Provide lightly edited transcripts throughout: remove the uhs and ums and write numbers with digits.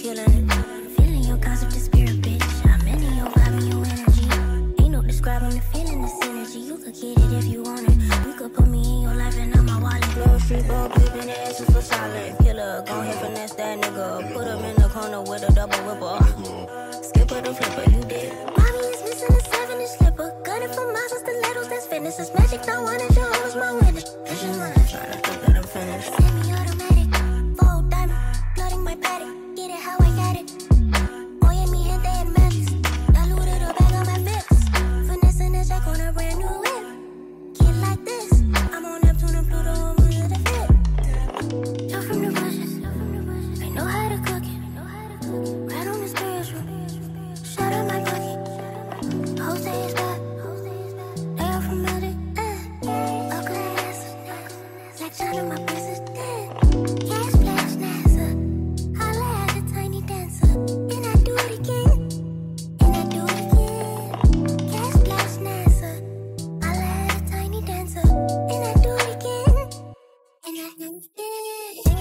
killing it. Feeling your concept of spirit, bitch. I'm into your vibe and your energy. Ain't no describing the feeling, this energy. You could get it if you want it. You could put me in your life and I'm my wallet. Blow street ball, peeping the asses for solid. Killer, gon' hit finesse that nigga. Put him in the corner with a double whipper. Skipper the flipper, you did. Mommy is missing a 7-inch slipper. Gunning for miles with stilettos, that's fitness. It's magic, don't wanna show who's my witness. And she wanna try to think that I'm finished. Semi-automatic, full diamond, flooding my paddock. Get it how I got it. Oye, mi gente en Memphis. Diluted or bag on my fix. Finessing the check on a brand new whip. Kid like this, I'm on Neptune and Pluto, I'm under the fit. Jump from the bushes, I know how to cook it. Right on the spiritual. Shut up my bucket. Jose is back. They are from Magic. Ugly ass. Like John in my place is dead. Gas flash NASA. Holla at a tiny dancer. And I do it again. And I do it again. Gas flash NASA. Holla at a tiny dancer. And I do it again. And I do it again.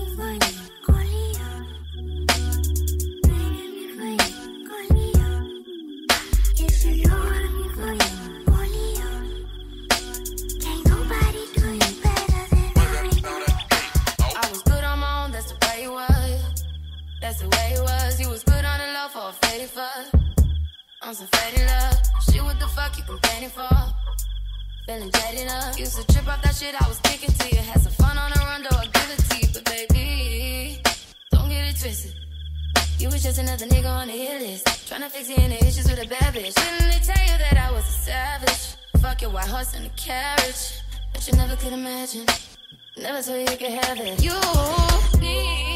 That's the way it was. You was good on the low for a faded fuck. On some faded love. Shit, what the fuck you complaining for? Feeling jaded up. Used to trip off that shit I was kicking to you. Had some fun on the run, though I give it to you. But baby, don't get it twisted. You was just another nigga on the hit list. Tryna fix any issues with a bad bitch. Didn't they tell you that I was a savage? Fuck your white horse and a carriage. But you never could imagine. Never told you you could have it. You need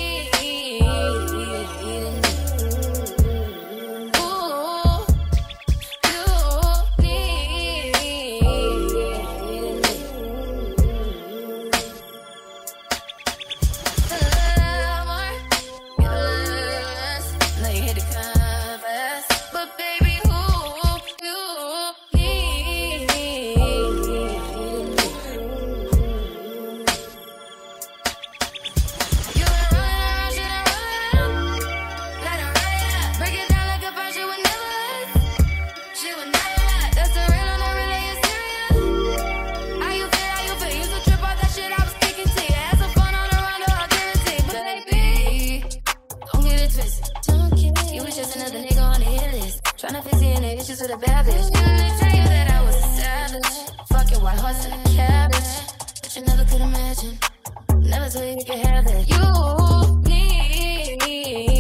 with a bad bitch. Didn't they tell you that I was a savage? Fuck your white horse and a cabbage. But you never could imagine. Never told you you could have it. You need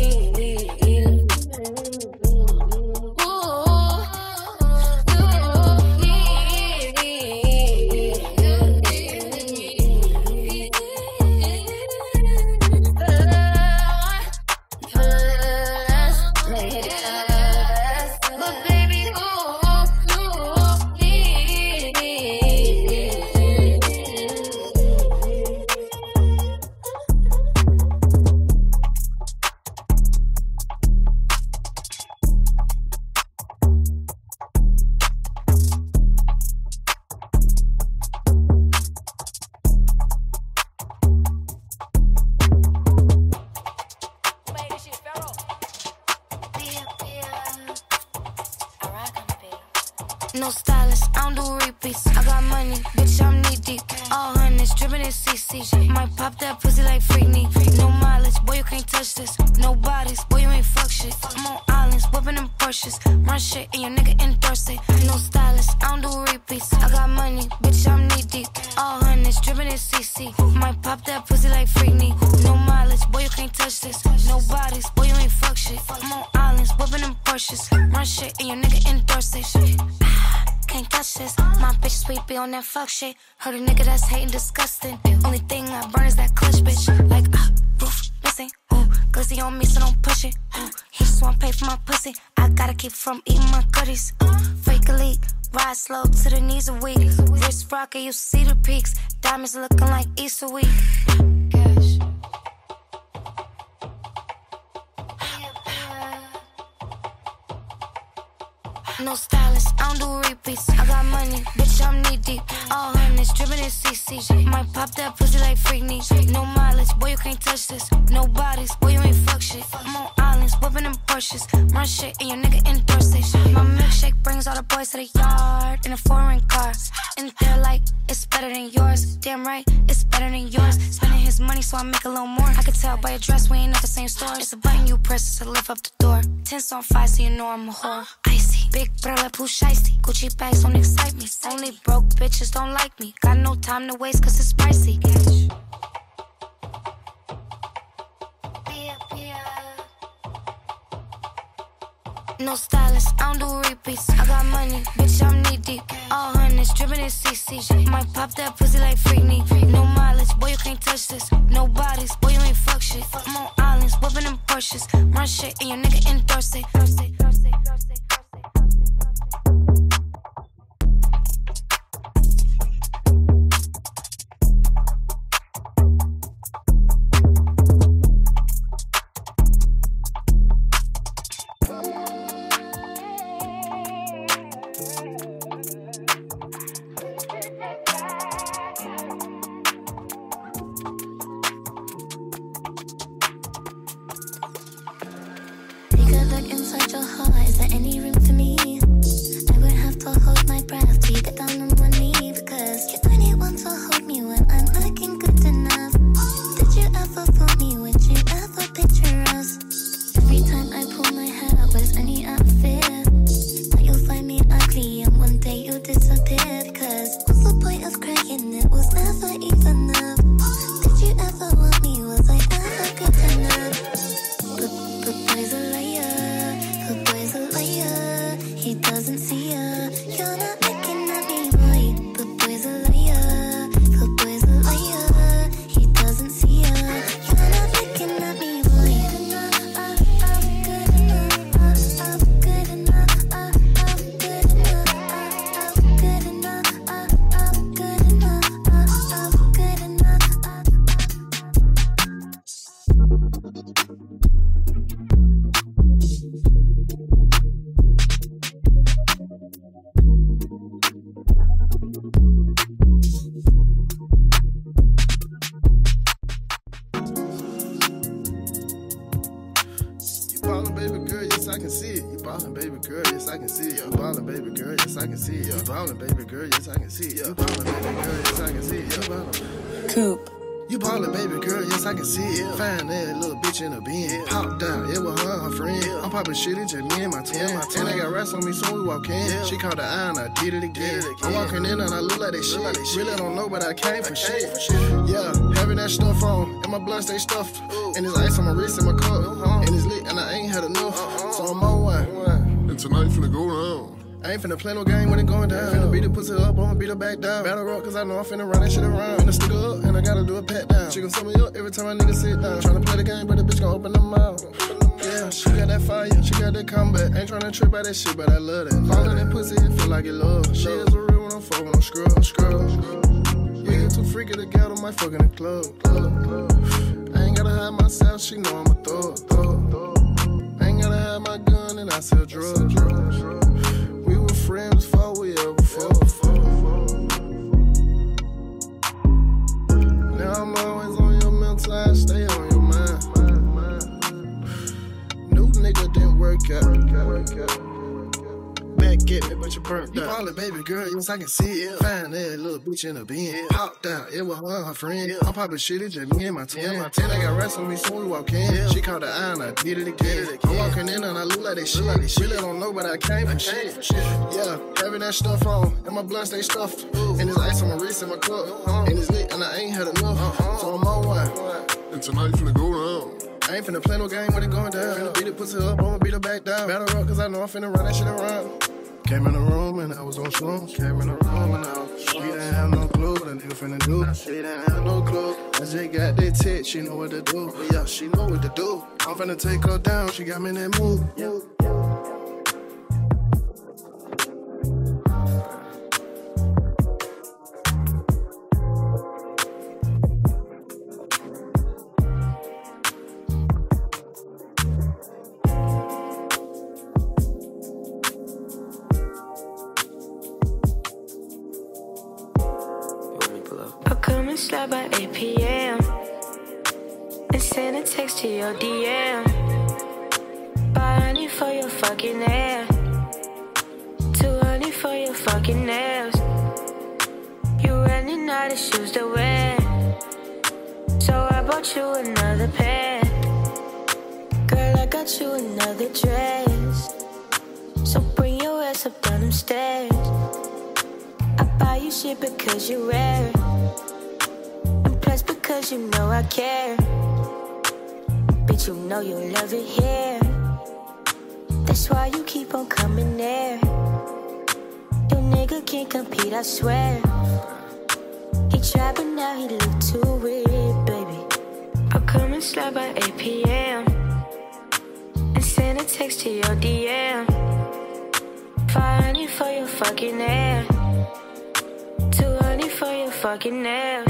no stylist, I don't do repeats. I got money, bitch, I'm knee deep. All hundreds, dripping in CC. Might pop that pussy like Freakney. No mileage, boy, you can't touch this. No bodies, boy, you ain't fuck shit. I'm on islands, whipping them Porsches. Run shit and your nigga endorse it. No stylist, I don't do repeats. I got money, bitch, I'm knee deep. All hundreds, dripping in CC. Might pop that pussy like Freakney. No mileage, boy, you can't touch this. No bodies, boy, you ain't fuck shit. I'm on islands, whipping them Porsches. Run shit and your nigga endorse it. Can't touch this. My bitch sweet be on that fuck shit. Heard a nigga that's hating disgusting. Only thing I burn is that clutch, bitch. Like, roof missing. Ooh, glizzy on me, so don't push it. Ooh, he just wanna pay for my pussy. I gotta keep from eating my goodies. Fake elite, ride slow to the knees are weak. Wrist rocker, you see the peaks. Diamonds looking like Easter week. Cash. No stylist, I don't do repeats. I got money, bitch, I'm knee deep. All hundreds, dripping in CC. Might pop that pussy like Freaknik. No mileage, boy, you can't touch this. No bodies, boy, you ain't fuck shit. I'm on islands, whipping in Porsches. Run shit, and your nigga endorse it. My milkshake brings all the boys to the yard in a foreign car. And they're like, it's better than yours. Damn right, it's better than yours. Spending his money, so I make a little more. I can tell by your dress, we ain't at the same store. It's a button you press to lift up the door. Tense on 5, so you know I'm a whore. Icy, big brother, push icy. Gucci bags don't excite me. Only broke bitches don't like me. Got no time to waste, cause it's pricey. No stylist, I don't do repeats. I got money, bitch, I'm knee deep. All hundreds, dripping in CC. Might pop that pussy like Freaknik. No mileage, boy, you can't touch this. No bodies, boy, you ain't fuck shit. I'm on islands, whipping in Porsches. Run shit, and your nigga endorse it. Inside your heart, is there any room for me? I would have to hold my breath till you get down on one knee, because you only want to hold me when I'm looking good enough. Did you ever fool me? Would you ever picture us? Every time I pull my hair out, but it's only out of fear that you'll find me ugly and one day you'll disappear. Because what's the point of crying? It was never even enough. Did you ever want me? Was I ever good enough? But boy's a liar. He doesn't see ya. You're not looking at me, boy. But boy's a liar. But boy's a liar. He doesn't see ya. You're not looking at me, boy. I'm good enough. I'm good enough. I'm good enough. I'm good enough. I'm good enough. I'm good enough. I can see it. You ballin', baby girl, yes, I can see it. You ballin', baby girl, yes, I can see it. You ballin', baby girl, yes, I can see it. You ballin', baby girl, yes, I can see it. You ballin'. Coop. You ballin', baby girl, yes, I can see it. Find that little bitch in a bin. Pop down, it was her friend. I'm poppin' shit, it's just me and my twin. And I got rats on me, so we walk in. She caught the eye and I did it again. I'm walking in and I look like that shit. Really don't know, but I came for shit. Yeah, having that stuff on, and my blood stay stuffed. And there's ice on my wrist and my cup. And it's lit, and I ain't had enough. So I'm on one. And tonight finna go down. I ain't finna play no game when it going down. Finna beat the pussy up, I'ma beat her back down. Battle rock, cause I know I'm finna run that shit around. Finna stick her up, and I gotta do a pat down. She gon' sum me up every time my nigga sit down. Tryna play the game, but the bitch gon' open her mouth. Yeah, she got that fire, she got that combat. Ain't tryna trip by that shit, but I love that. Falling that pussy, it feel like it love. She is a real one, I'm fucking, I'm scrub. You get too freaky to get on my fucking the club. I ain't gotta hide myself, she know I'm a thug. I ain't gotta hide my gun, and I sell drugs. We were friends before we ever fought. Now I'm always on your mental, I stay on your mind. New nigga didn't work out. Back get me, but you burnt out. You ballin', baby girl, yes, I can see it. Find that little bitch in a bin. Pop down, it was her friend. I'm poppin' shit, it's just me and my twin. And I got rats on me, so we walk in. She caught the eye and I did it again. I'm walking in and I look like that shit. Really don't know, but I came for shit. Yeah, having that stuff on, and my blood stay stuffed. And there's ice on my wrist and my cup. And it's lit, and I ain't had enough. So I'm on one. And tonight finna go down. I ain't finna play no game when it going down. Finna beat the pussy up, I'ma beat her back down. Battle rock, cause I know I'm finna run that shit around. Came in the room and I was on shrooms. Came in the room and I was she didn't have no clue what a nigga finna do. She didn't have no clue. I just got that tit, she know what to do. Yeah, she know what to do. I'm finna take her down, she got me in that mood. slide by 8 p.m. and send a text to your DM. Buy honey for your fucking hair, too honey for your fucking nails. You running out of shoes to wear, so I bought you another pair. Girl, I got you another dress, so bring your ass up down them stairs. I buy you shit because you rare, and plus because you know I care. Bitch, you know you love it here, that's why you keep on coming there. Your nigga can't compete, I swear. He tried but now he look too weird, baby. I'll come and slide by 8 p.m. and send a text to your DM. Buy honey for your fucking hair, too honey for your fucking nails.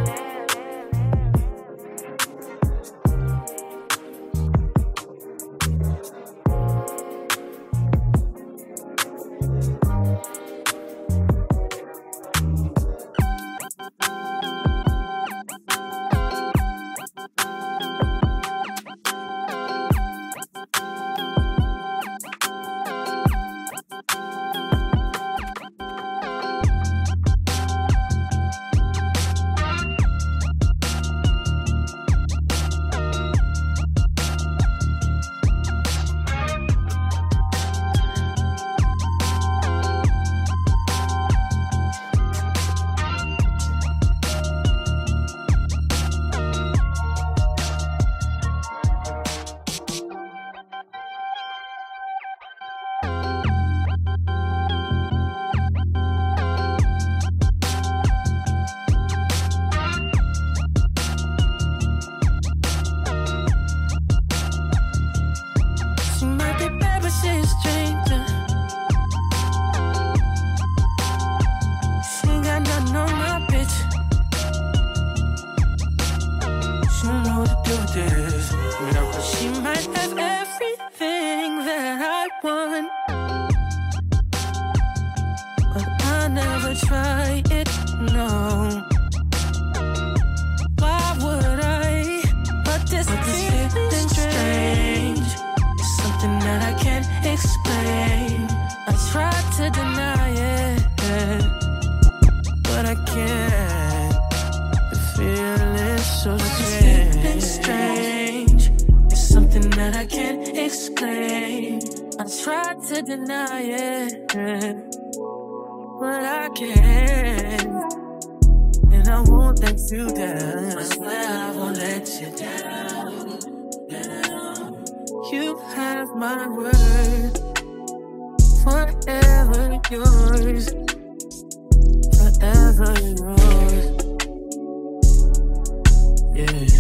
She might have everything that I want, but I never try it, no. Why would I? But this feeling strange, it's something that I can't explain. I tried to deny it, but I can't. The feeling's so strange, it's something that I can't explain. I tried to deny it, but I can't. And I won't let you down, I swear I won't let you down. You have my word, forever yours, forever yours. Yeah.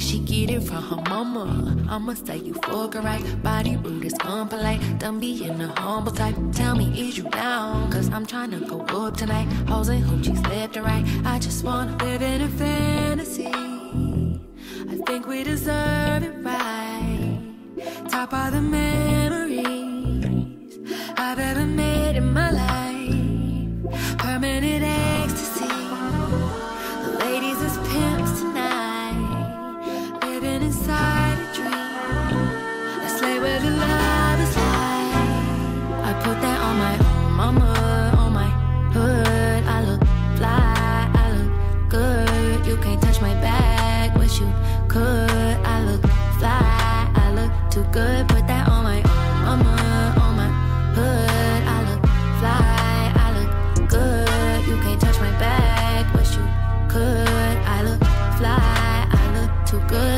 she get it from her mama. I'ma say you fucking right. Body rude is unpolite. Done being a humble type. Tell me, is you down? Cause I'm tryna go up tonight. Hoes and hoochies left and right. I just wanna live in a fantasy. I think we deserve it right. Top of the memories I've ever made in my life. Permanent ecstasy. The ladies is pimps tonight. Living inside a dream. Let's slay where the love is like. I put that on my mama, on my hood. I look fly, I look good. You can't touch my bag, wish you could. I look fly, I look too good. Put that on my mama, on my hood. I look fly, I look good. You can't touch my bag, wish you could. I look fly, I look too good.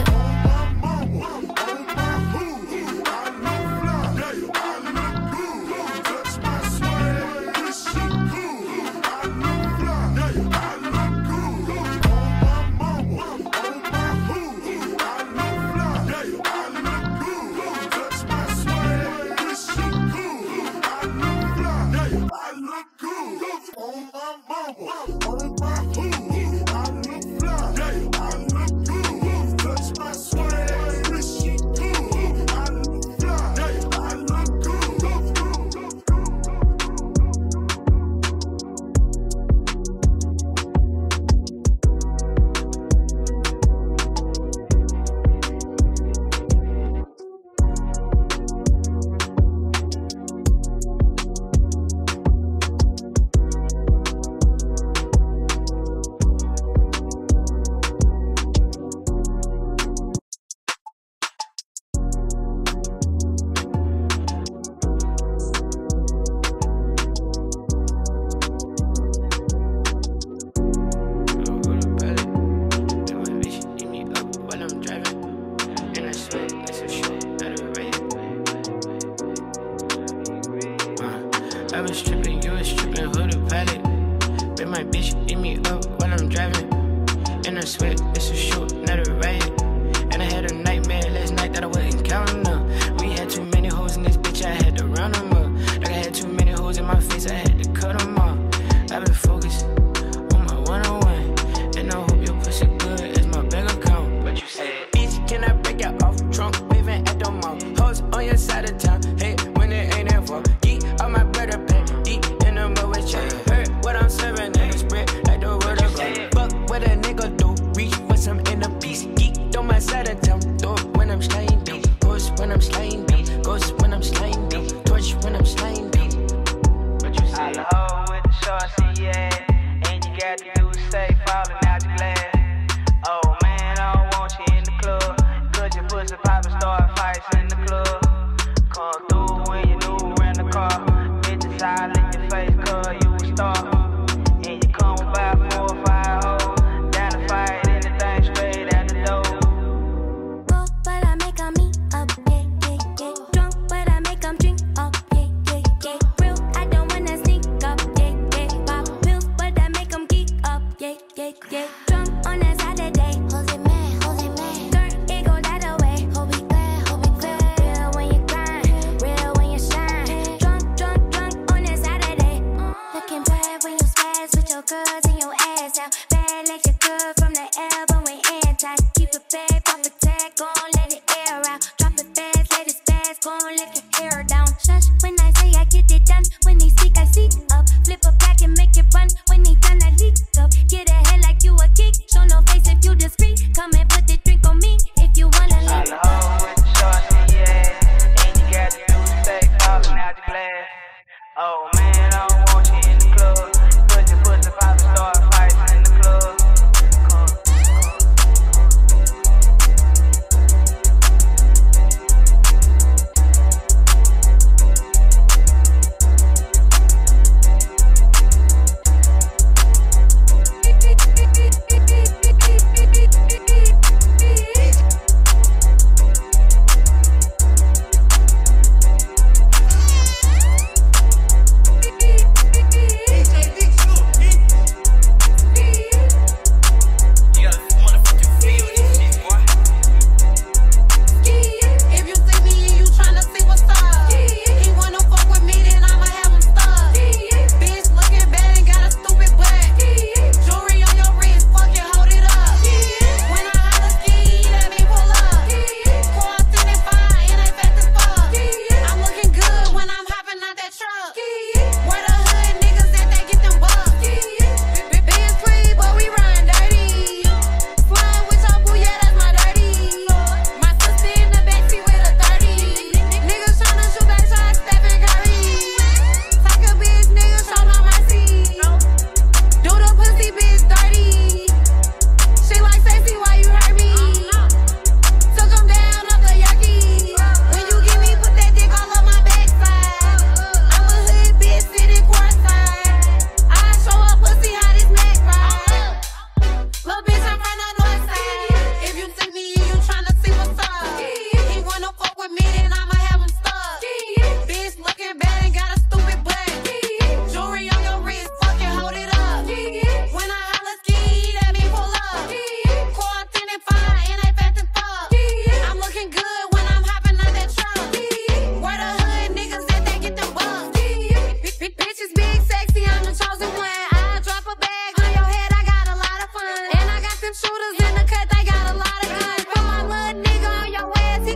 I was tripping, you was tripping, who the pilot? Bet my bitch beat me up while I'm driving. And I swear, it's a shoot, not a riot. And I had a nightmare last night that I wasn't counting up. We had too many hoes in this bitch, I had to round them up. Like I had too many hoes in my face, I had to cut them off. I've been focused on my one-on-one. And I hope your pussy good as my bank account. But you said, bitch, can I break you off? Trunk waving at the mall. Hoes on your side of town, hey, when it ain't that far. Geek on my brother back, deep in the mud with chain. Hurt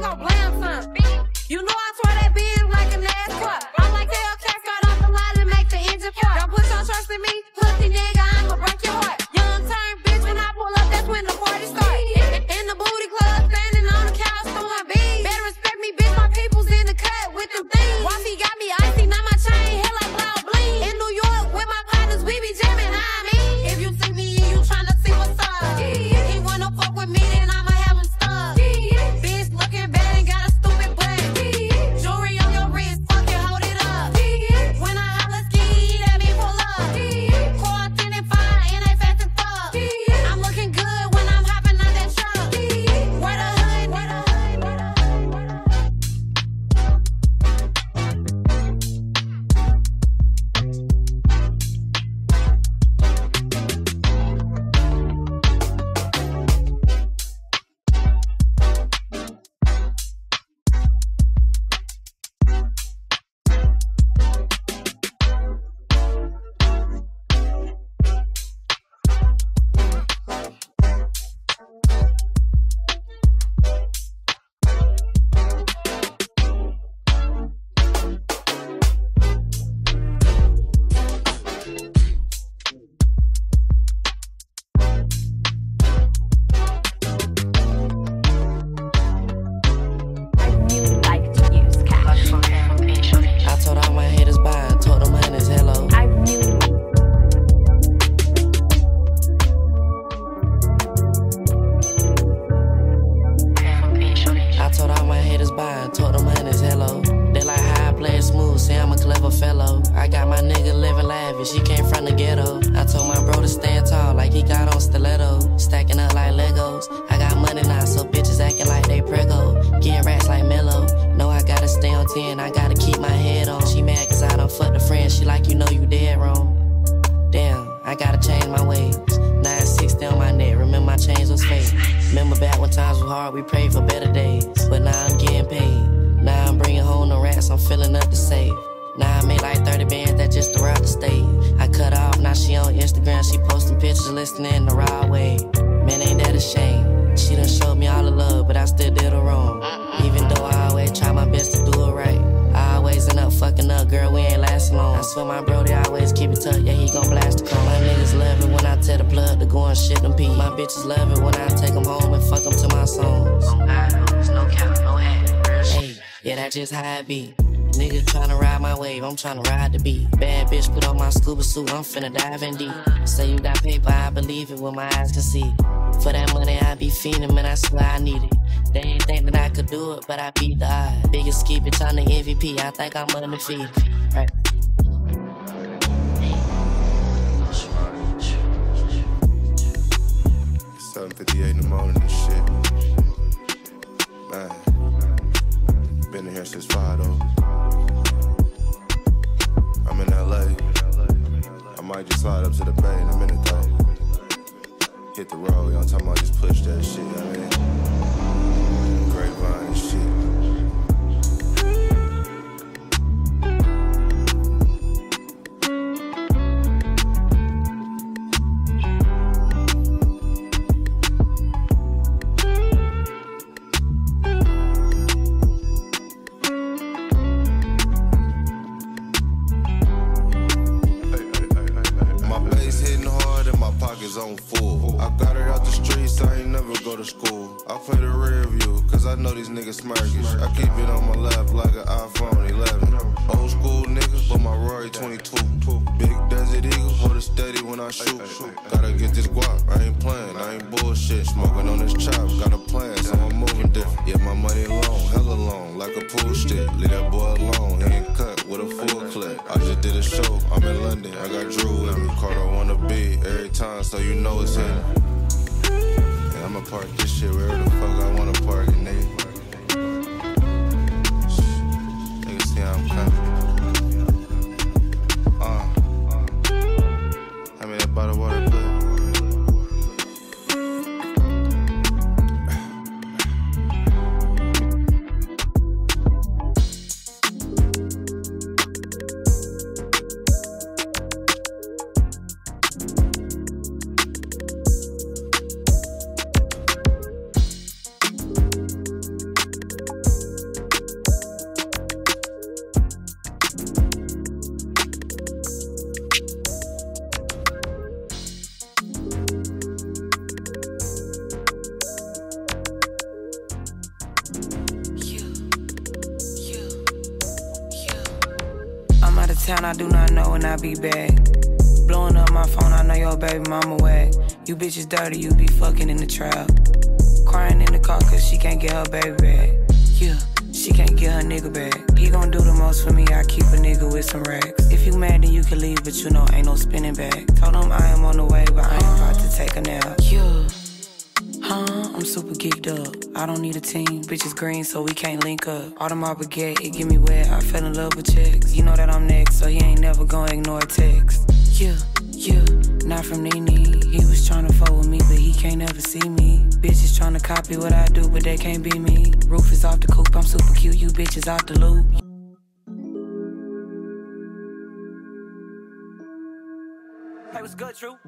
gon' blam some. You know I swear that Benz like a NASCAR. I'm like Hellcat, start off the line and make the engine fart. Don't put your trust in me, pussy nigga, I'ma break your heart. Young turn bitch, when I pull up, that's when the party start. In the booty club, standing on the couch, throwing beans. Better respect me, bitch, my people's in the cut with them things. Wifey got me icy, now my chain hit like cloud bling. In New York, with my partners, we be jamming, I mean. If you see me and you tryna see what's up, he wanna fuck with me, then I'ma have him stuck. Bitch looking bad and got a stupid butt. Jewelry on your wrist, fucking hold it up. When I holla ski, that mean pull up. Car 10 and 5, and they fast as fuck. I'm looking good when I'm hopping out that truck. Where the hood, where the hood, where the hood, where the hood. I told all my haters bye, told them honey's hello. I told all my haters bye, told them honey's hello. They like how I play it smooth, say I'm a clever fellow. I got my nigga living lavish, he came from the ghetto. I told my bro to stand tall like he got on stiletto. Stacking up like Legos, I got money now, so bitches acting like they prego. Getting racks like Mello, know I gotta stay on 10, I gotta keep my head on. She mad cause I don't fuck the friend, she like you know you dead wrong. Damn, I gotta change my ways. 960 on my neck, remember my chains was fake. Remember back when times were hard, we prayed for better days. But now I'm getting paid. Now I'm bringing home the rats, I'm filling up the safe. Now I made like 30 bands that just throughout the state. I cut off, now she on Instagram, she posting pictures listening the raw way. Man, ain't that a shame? She done showed me all the love, but I still did her wrong. Even though I always try my best to do it right. I always end up fucking up, girl, we ain't lasting long. I swear my brody always keep it tucked, yeah, he gon' blast the cone. My niggas love it when I tell the plug to go and shit them pee. My bitches love it when I take them home and fuck them to my songs. Oh God, no cap, no hat, real shit. Hey, yeah, that's just how it be. Nigga tryna ride my wave, I'm tryna ride the beat. Bad bitch put on my scuba suit, I'm finna dive in deep. Say you got paper, I believe it when my eyes can see. For that money, I be fiending, man, I swear I need it. They ain't think that I could do it, but I beat the odds. Biggest ski bitch, I'm the MVP, I think I'm undefeated. Right. 7:58 in the morning and shit. Man, been in here since 5 though. I'm in LA. I might just slide up to the bay in a minute though. Hit the road, y'all talking about just push that shit, you know what I mean? Grapevine and shit. On full. I got her out the streets, I ain't never go to school. I play the rear view, cause I know these niggas smirkish. I keep it on my left like an iPhone 11. Old school nigga, but my Rory 22. Big Desert Eagle, hold it steady when I shoot. Gotta get this guap, I ain't playing, I ain't bullshit. Smoking on this chop, got a plan, so I'm moving different. Yeah, my money long, hella long, like a pool stick. Leave that boy alone, he ain't cut with a full clip. I just did a show, I'm in London, I got Drew with me. Carter wanna be every time, so you know it's him. And I'ma park this shit wherever the fuck I wanna park it, nigga. Nigga see how I'm coming. I mean that bottle water good. town I do not know and I be back. Blowing up my phone, I know your baby mama whack. You bitches dirty, you be fucking in the trap. Crying in the car cause she can't get her baby back. Yeah, she can't get her nigga back. He gon' do the most for me, I keep a nigga with some racks. If you mad then you can leave, but you know ain't no spinning back. Told him I am on the way, but I ain't about to take a nap. Yeah, I'm super geeked up. I don't need a team, bitches green so we can't link up. All my baguette, it get me wet, I fell in love with chicks. You know that I'm next, so he ain't never gonna ignore a text. Yeah, not from Nene. He was tryna fuck with me, but he can't ever see me. Bitches tryna copy what I do, but they can't be me. Roof is off the coupe, I'm super cute, you bitches off the loop. Hey, what's good, True?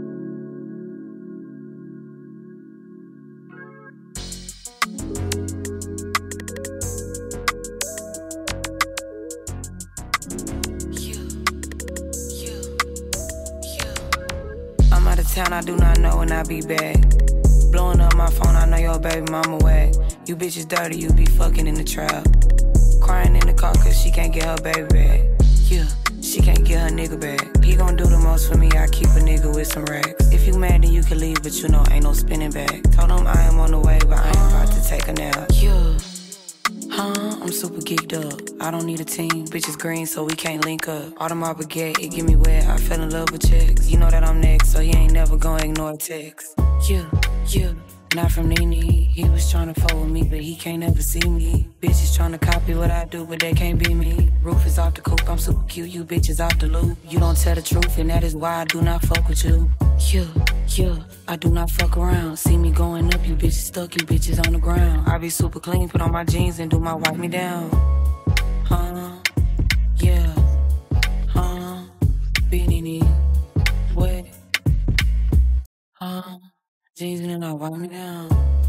Town I do not know and I be back. Blowing up my phone, I know your baby mama whack. You bitches dirty, you be fucking in the trap. Crying in the car cause she can't get her baby back. Yeah, she can't get her nigga back. He gon' do the most for me, I keep a nigga with some racks. If you mad then you can leave, but you know ain't no spinning back. Told him I am on the way, but I ain't about to take a nap. Yeah, I'm super geeked up. I don't need a team, bitches green so we can't link up. All my baguette, it get me wet, I fell in love with chicks. You know that I'm next, so he ain't never gonna ignore a text. Yeah, not from Nene. He was tryna fuck with me, but he can't ever see me. Bitches tryna copy what I do, but they can't be me. Roof is off the coupe, I'm super cute, you bitches off the loop. You don't tell the truth, and that is why I do not fuck with you. Yeah, I do not fuck around. See me going up, you bitches stuck, you bitches on the ground. I be super clean, put on my jeans and do my wipe me down. Yeah, Beanie, wet, jeans and then I wipe me down.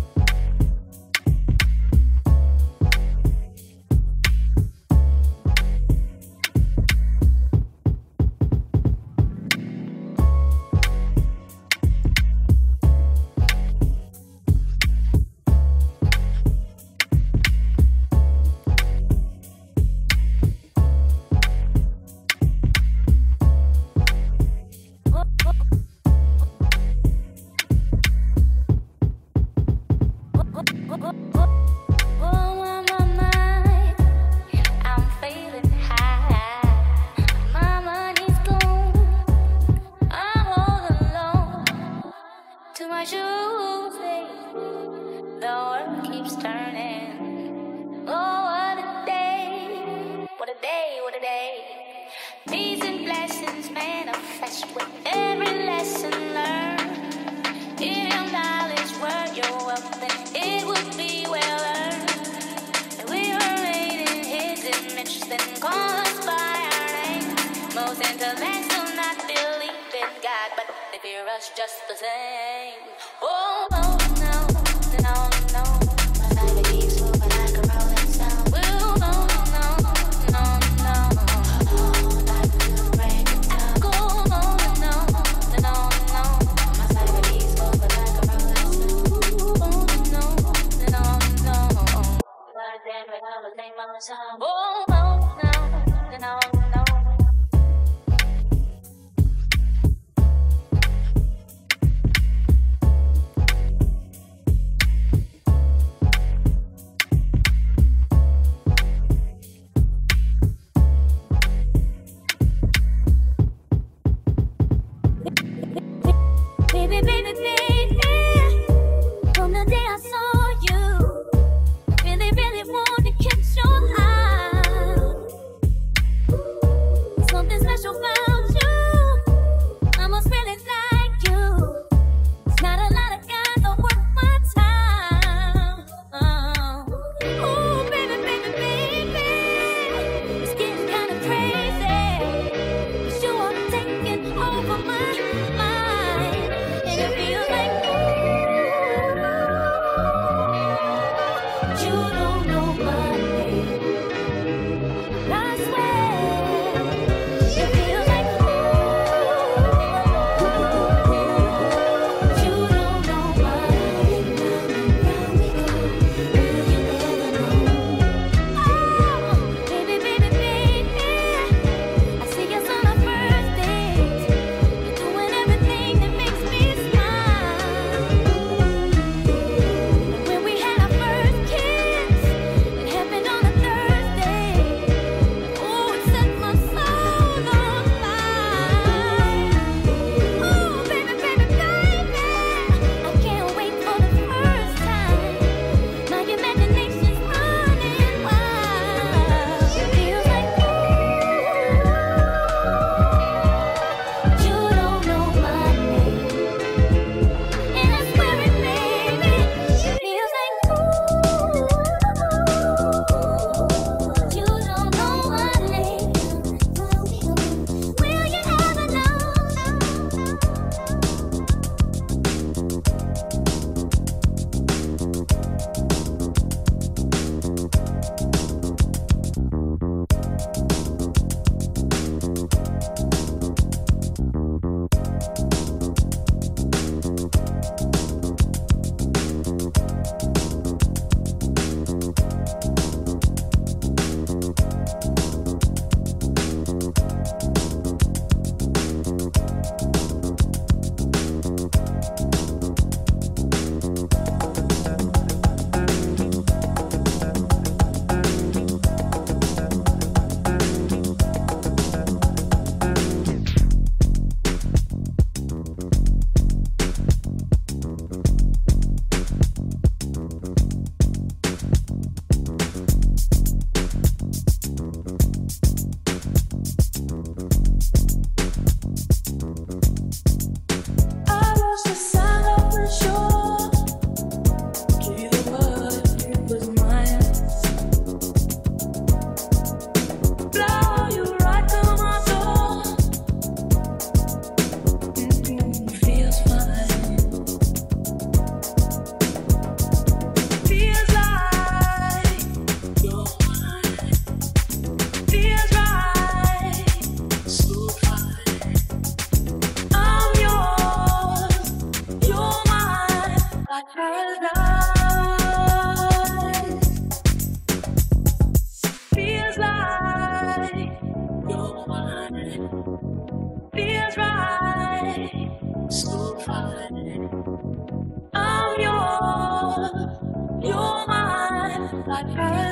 Just the same. Oh, no, no, no, no. My baby keeps moving like a rolling stone. Oh, no, no, no, no. Oh, like to break it down. Oh, no, no, no, no. My baby keeps moving like a rolling stone. Oh, no, no, no. Like that, but I was named my song. Oh, no, no, no, no. From the day I saw you, really, really wanted to catch your eye.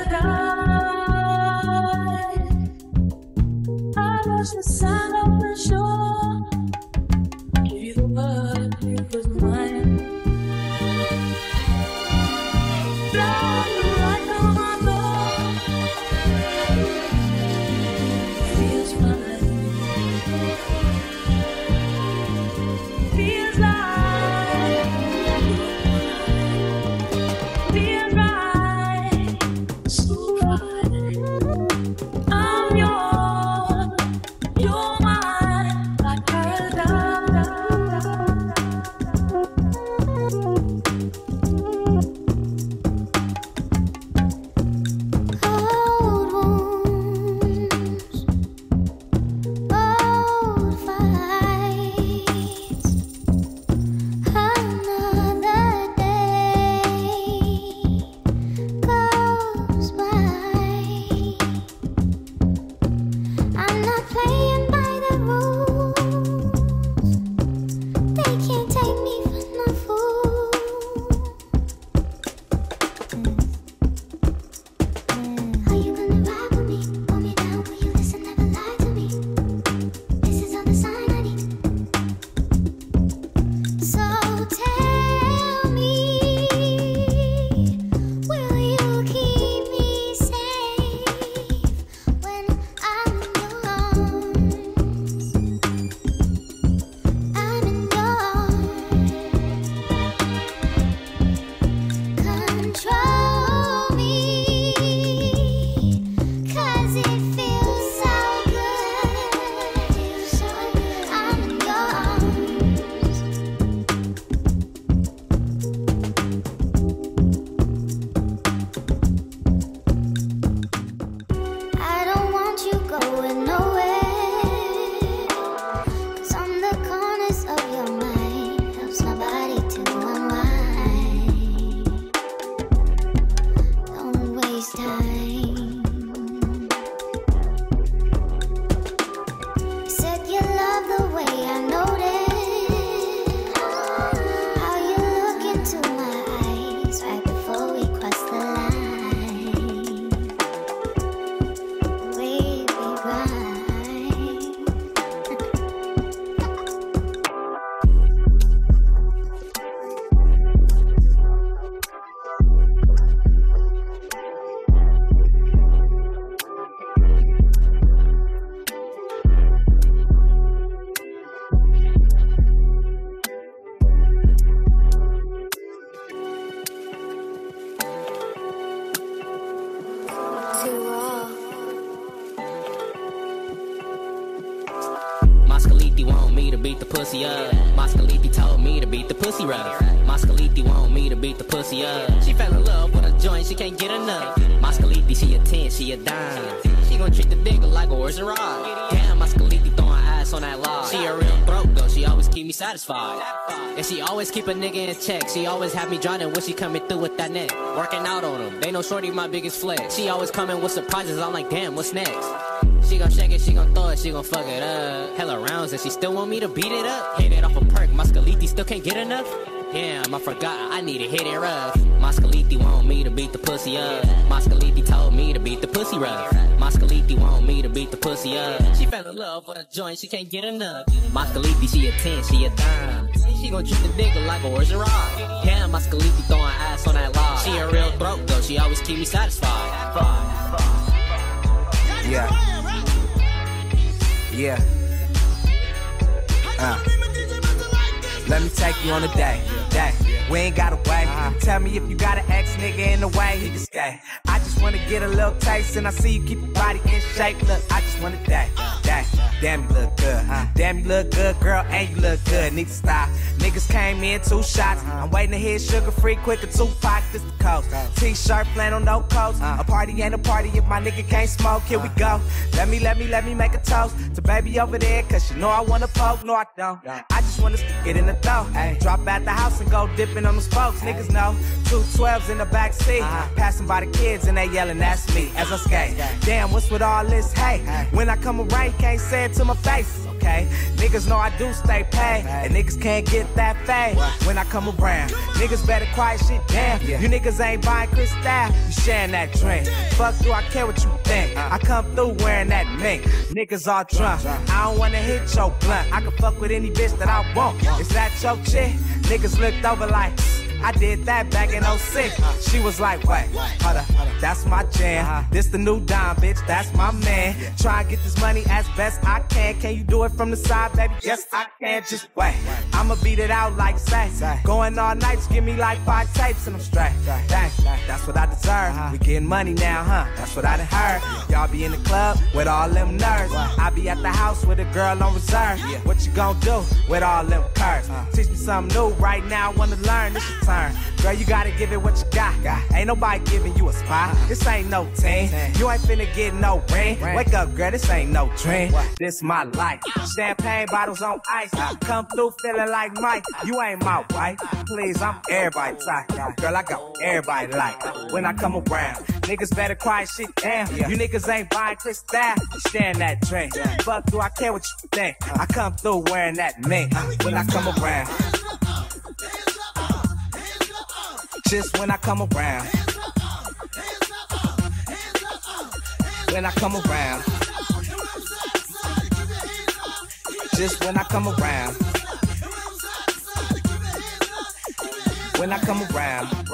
The sun on the shore, give you the word, it was mine. Blood like a mother, feels fine. Feels like, feels right, so right. I'm yours. You're mine, like paradise. Old wounds, old fights. Another day goes by. I'm not playing by the rules. They can't take me for no fool. Are you gonna ride with me? Hold me down, will you listen? Never lie to me. This is all the sign I need. So tell me, will you keep me safe when I'm in your arms? I'm in your control me, 'cause it feels so good. I'm in your arms. I don't want you going nowhere, 'cause on the corners of your mind helps my body to unwind. Don't waste time. Said you love the way I noticed how you look into my eyes right before we cross the line. Baby, right. Too raw. Moscaliti want me to beat the pussy up. Moscaliti told me to beat the pussy rough. Moscaliti want me to beat the pussy up. She fell in love with a joint, she can't get enough. Moscaliti, she a 10, she a dime. She gon' treat the nigga like a horse and ride. Damn, Moscaliti throwing ass on that log. She a real throat though, she always keep me satisfied. And she always keep a nigga in check. She always have me drowning when she coming through with that neck. Working out on him, they know shorty my biggest flex. She always coming with surprises, I'm like damn, what's next? She gon' shake it, she gon' throw it, she gon' fuck it up. Hella rounds and she still want me to beat it up. Hit it off a perk, Moscaliti still can't get enough. Damn, I forgot, I need to hit it rough. Moscaliti want me to beat the pussy up. Moscaliti told me to beat the pussy rough. Moscaliti want me to beat the pussy up. She fell in love with a joint, she can't get enough. Moscaliti, she a 10, she a dime. She gon' treat the nigga like a horse and ride. Damn, Moscaliti throwing ass on that log. She a real throat though, she always keep me satisfied. Yeah. Yeah. Let me take you on a day. We ain't gotta wait. Tell me if you got an ex nigga in the way, he can stay. I just wanna get a little taste, and I see you keep your body in shape. Look, I just wanna day. Damn, you look good. Damn, you look good, girl, and you look good. Need to stop. Niggas came in 2 shots. I'm waiting to hit sugar free, quicker 2-pack, this the coast. T-shirt, flannel, no coats. A party ain't a party if my nigga can't smoke. Here we go. Let me make a toast to baby over there, cause you know I wanna poke. No, I don't. I just wanna stick it in the throat. Drop out the house and go dipping on the spokes. Niggas know 2 12s in the back seat. Passing by the kids and they yelling, that's me as I skate. Damn, what's with all this hate? When I come around, you can't say it to my face. okay? Niggas know I do stay paid, and niggas can't get that fade when I come around. Niggas better quiet shit down. You niggas ain't buying Crystal, you sharing that drink. Fuck do I care what you think? I come through wearing that mink. Niggas all drunk, I don't wanna hit your blunt. I can fuck with any bitch that I want. Is that your chick? Niggas looked over like, I did that back in 06. She was like, wait, hold up, that's my jam. This the new dime, bitch, that's my man. Try and get this money as best I can. Can you do it from the side, baby? Yes, I can, just wait. I'ma beat it out like say. Going all night, just give me like 5 tapes and I'm straight. Dang, that's what I deserve. We getting money now, huh? That's what I done heard. Y'all be in the club with all them nerds. I be at the house with a girl on reserve. What you gon' do with all them curves? Teach me something new right now, I wanna learn. This your turn. Girl, you gotta give it what you got. Ain't nobody giving you a spot. This ain't no team. You ain't finna get no ring. Wake up, girl, this ain't no dream. This my life. Champagne bottles on ice. Come through feeling like Mike. You ain't my wife. Please, I'm everybody type. Girl, I got everybody like. When I come around, niggas better quiet shit down. You niggas ain't buying Crystal, you sharing that drink. Fuck, do I care what you think? I come through wearing that mink. When I come around, just when I come around, when I come around, just when I come around, when I come around,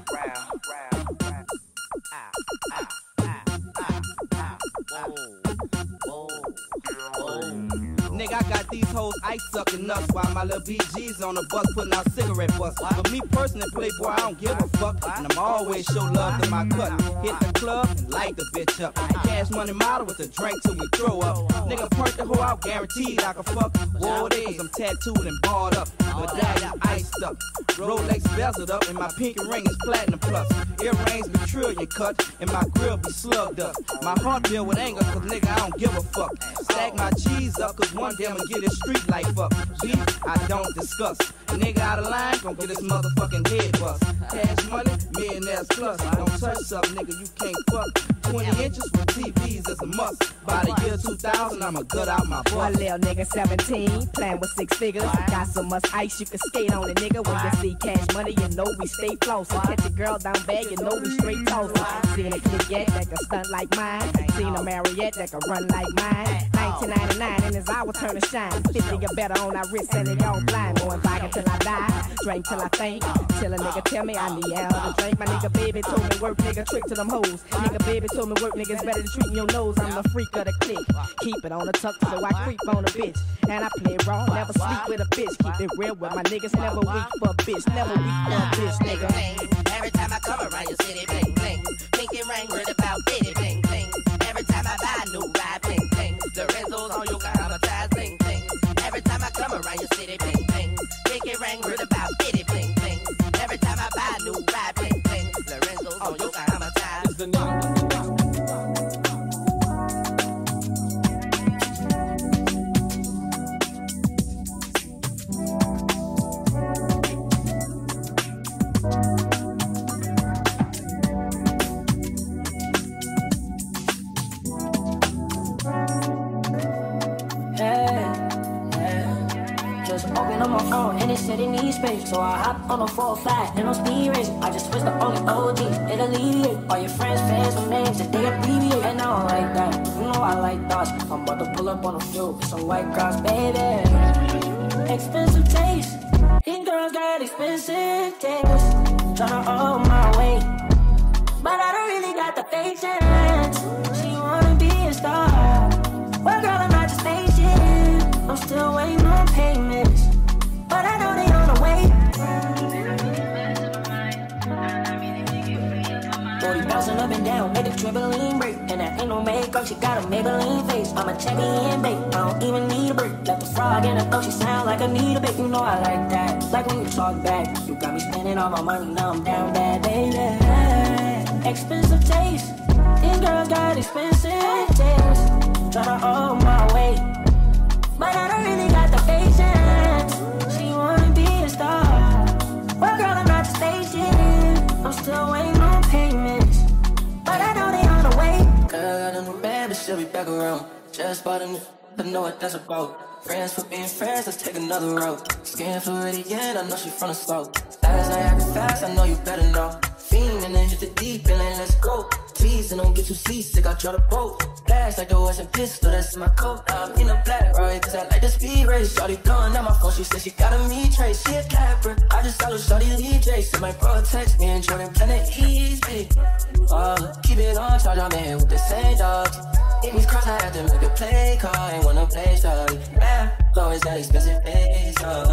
Nigga, I got these hoes ice sucking nuts while my little BG's on the bus putting out cigarette butts. But me personally, Playboy, I don't give a fuck. And I'm always show love to my cut. Hit the club and light the bitch up. Cash money model with a drink till we throw up. Nigga, perk the hoe out, guaranteed I can fuck. Whoa, it is, I'm tattooed and barred up. Medallion iced up. Rolex bezeled up, and my pinky ring is platinum plus. Earrings be trillion cut, and my grill be slugged up. My heart filled with anger, cause nigga, I don't give a fuck. Stack my cheese up, cause one day I'ma get his street life up. Beef, I don't discuss. A nigga out of line, gon' get his motherfucking head bust. Cash money, millionaires plus. Don't touch up, nigga, you can't fuck. 20 inches with TVs is a must. By the year 2000, I'ma gut out my butt. One little nigga 17, playing with 6 figures. Got so much ice, you can skate on it, nigga. When you see cash money, you know we stay close. Catch a girl down bad, you know we straight toast. Seen a kid yet that can stunt like mine. Seen a Marriott that can run like mine. 1999 and his hour turn to shine. 50 or better on our wrist and it all blind. Going vodka till I die, drink till I faint. Till a nigga tell me I need hell to drink. My nigga baby told me work, nigga trick to them hoes. Nigga baby told me work, niggas better to treat your nose. I'm the freak of the clique. Keep it on the tuck so I creep on a bitch. And I play raw, never sleep with a bitch. Keep it real with my niggas, never weak for a bitch. Never weak for a bitch, nigga. Every time I come around your city, bling, bling. Pinky ring with about bitty, bling, bling. Every time I buy a new ride, bling, bling. The Renzo's on Yokohama, bling, bling. Every time I come around your city, bling, bling. Pinky ring with about bitty, bling, bling. Every time I buy a new ride, bling, bling. The Renzo's on Yokohama, on my phone and it said it needs space. So I hop on a 405 and on speed race. I just switched the only OG, it alleviate all your friends, fans with names that they abbreviate. And I don't like that, you know I like thoughts. I'm about to pull up on a few with some white cross, baby. Expensive taste, these girls got expensive taste. Tryna hold my weight, but I don't really got the patience. She wanna be a star, well girl I'm not the station. I'm still waiting on payments, but I know they on the way. 40,000 up and down, make the trampoline break. And that ain't no makeup, she got a Maybelline face. I'm a champion, babe, I don't even need a break. Like the frog in her throat, she sound like a need a bait. You know I like that, like when you talk back. You got me spending all my money, now I'm down bad, baby. Expensive taste, these girls got expensive taste. Tryna hold my weight, but I don't really got the patience. She wanna be a star, well girl I'm not the station. I'm still waiting on payments, but I know they on the way. Girl, I got a new bad, but she'll be back around. Just bought a new, I know what that's about. Friends for being friends, let's take another road. Skin Floridian, I know she from the slope. Last night acting fast, I know you better know. Fiend and then hit the deep and then let's go. Please, and don't get too seasick, I draw the boat. Blast like the Western pistol, that's in my coat. I'm in a black, right, cause I like the speed race. Shorty blowing out my phone, she said she got a me trace. She a capper, I just saw her shorty lead Jace. And my bro text me and Jordan Planet easy. Keep it on charge, I'm in with the same dogs. Enemies cross, I had to make a play call. Ain't wanna play shorty. Yeah, always got expensive face,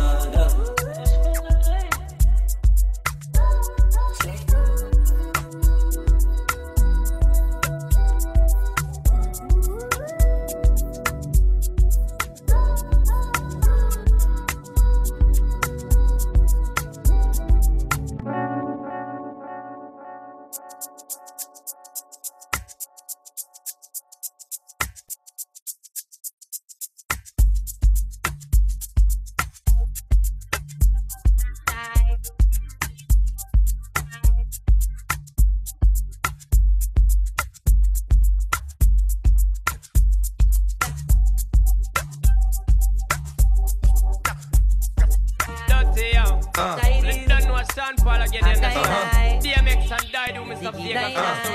DMX and Dido, Mr. Vega,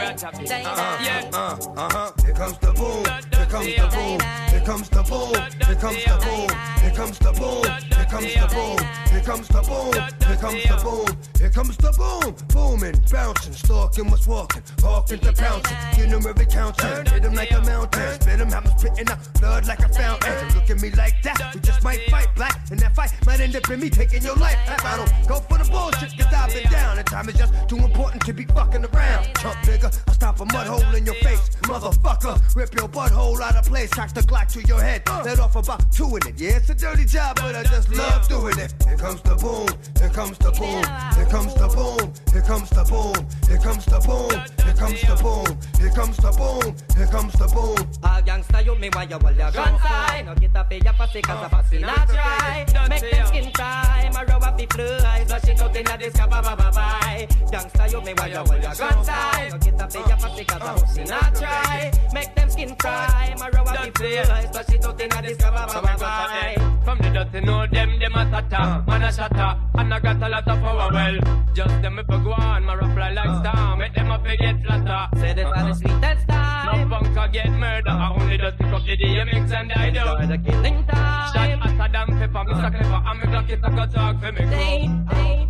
Here comes the boom, here comes the boom, here comes the boom, here comes the boom, here comes the boom, here comes the boom, here comes the boom, here comes the boom, here comes the boom, booming, bouncing, stalking, what's walking, hawking to pouncing, getting them every counting, hit them like a mountain, spit them, have them spitting out blood like a fountain. Look at me like that, we just might fight black, and that fight might end up in me taking your life. I don't go for the bullshit, cause I've been down, and time is just too important to be fucking around. Chump nigga, I'll stop a mud hole in your face, motherfucker. Rip your butthole out of place, cock the Glock to your head. Let off about 2 in it. Yeah, it's a dirty job, but I just love doing it. Here comes the boom, here comes the boom, here comes the boom, here comes the boom, here comes the boom, here comes the boom, here comes the boom, here comes the boom. A gangsta you me why you hold your gun side. No get up in your pussy cause a pussy not try. Make them skin time, a rub up the fly. Flush it out in the disco, bye. Gangsta you me why you hold your gun side. No get up in your pussy cause a pussy not try. Make them skin cry, a rub up the fly. Flush it out in the disco, bye. From the dirty know them a tata, man a shatter, and I got a lot of power well. Just them if I go on, my rough fly like star, make them up get flatter. Say this are the sweetest time. No bunker get murder, I only just pick up the DMX and I do. Enjoy the killing time. Shot hotter than pepper, Mr. Clever, and me Glock it a go talk for me crew.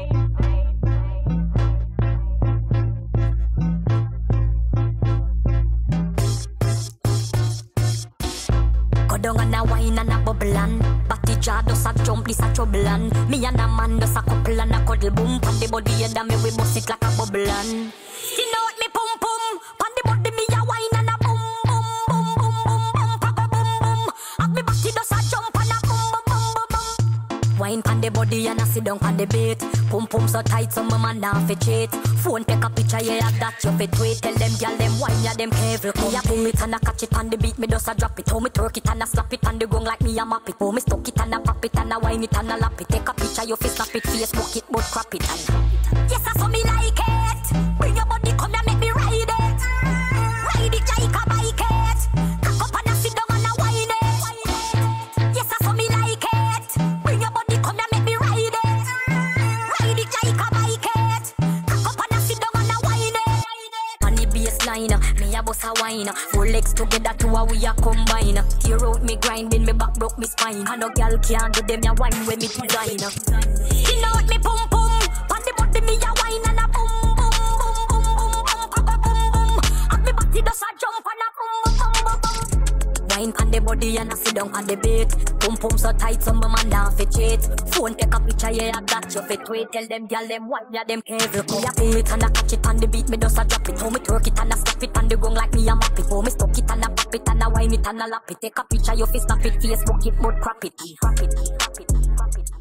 Go down and a wine and a bubble and Batty jar does a jump, this a trouble and me and a man does a couple and a cuddle boom. Pan the body and me we bust it like a bubble and you know what me pum pum. Pan the body me a wine and a boom boom boom boom boom boom papa boom boom. And me batty does a jump and a boom boom boom boom. Wine pan the body and a sit down pan the bait. Pum pum so tight so my man now fi cheat. Phone take a picture, yeah, that you fit tweet. Tell them, girl, them wine, yeah, them careful. Me a pull it and a catch it on the beat, me just a drop it. How me twerk it and a slap it on the gong like me a map it. How me stuck it and a pop it and a wine it and a lap it. Take a picture, you fit snap it, Facebook it, but crap it and yes, I saw me like it. Bring your body, come and make me ride it. Ride it like a bike it. Cock up and a sit down and a wine it. Yes, I saw me like it. Bring your body, come and make me ride it. Ride it like a bike it. Me a boss a wine, 4 legs together to a we a combine. Tear out me grinding, me back broke me spine. And no girl can't do them a wine when me design. You know what me pum pum, pan the body me a wine and a boom boom boom boom boom boom boom boom boom. And me body does a jump and a boom boom boom boom. Wine pan the body and a sit down on the beat. Pum pum so tight, some man down fi cheat. Phone take a picture, yeah, that you fit tweet. Tell them, girl, them wine, yeah, them careful. Me a pull it and a catch it on the beat, me just a drop it. How me twerk it and a slap it on the gong like me a map it. How me stuck it and a pop it and a wine it and a lap it. Take a picture, you fi snap it, Facebook it, but crap it, crap it, crap it, crap it.